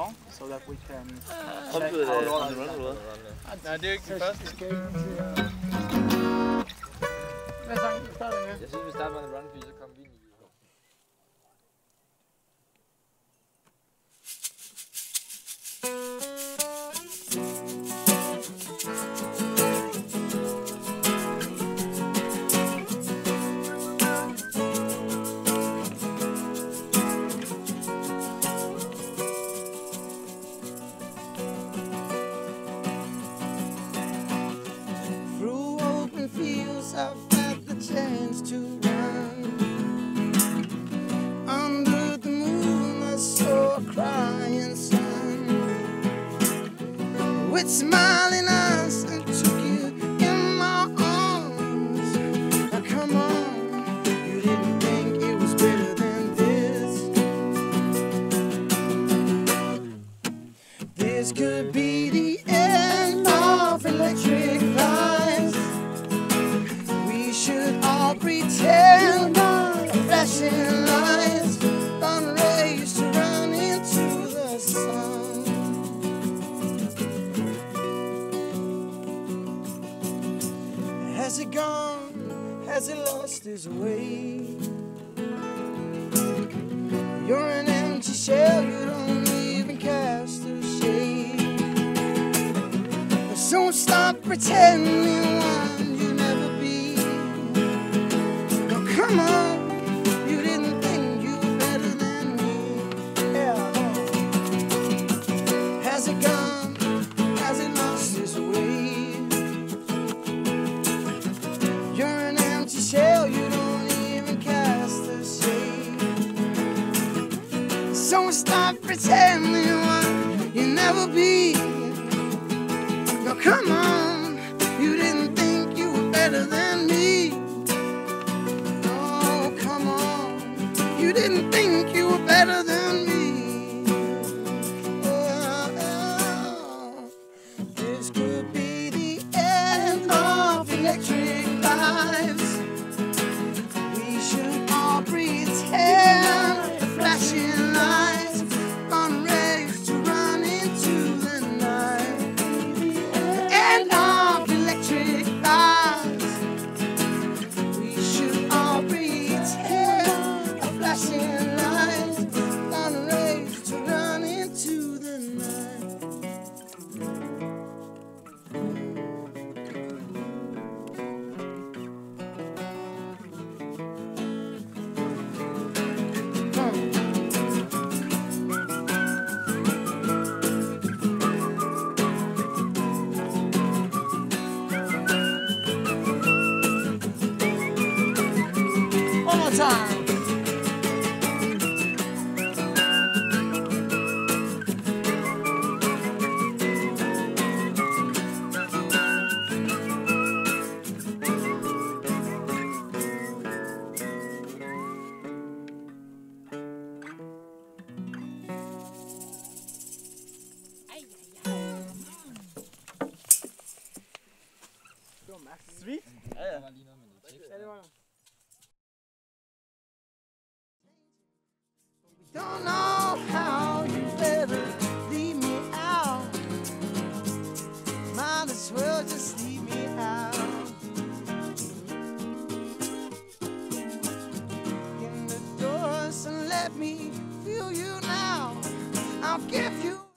along so that we can Kom check du how on long the run eller hvad? Nej, det er jo ikke den første. Hvad sang vi starter med? Jeg synes, vi starter med en run, fordi så kommer vi ind i. I've had the chance to run under the moon. I saw a crying sun with smiling eyes and took you in my arms. Now come on, you didn't think it was better than this. This could be the end of electric lights. All pretend flashing lights on rays to run into the sun. Has it gone? Has it lost its way? You're an empty shell, you don't even cast a shade. So stop pretending one you never be. Come on, you didn't think you were better than me. Yeah. Has it gone? Has it lost its way? You're an empty shell, you don't even cast a shade. So stop pretending what you never be. Now come on, you didn't think you were better than me. You didn't think you were better than me. This could be the end of electric lives. We should all pretend the flashing lights on rays to run into the night. The end of electric lives. We should all pretend flashing lights on rays to run into the night. One more time. Sweet. Ja, ja. Don't know how you better leave me out. Might as well just leave me out. In the doors and let me feel you now. I'll give you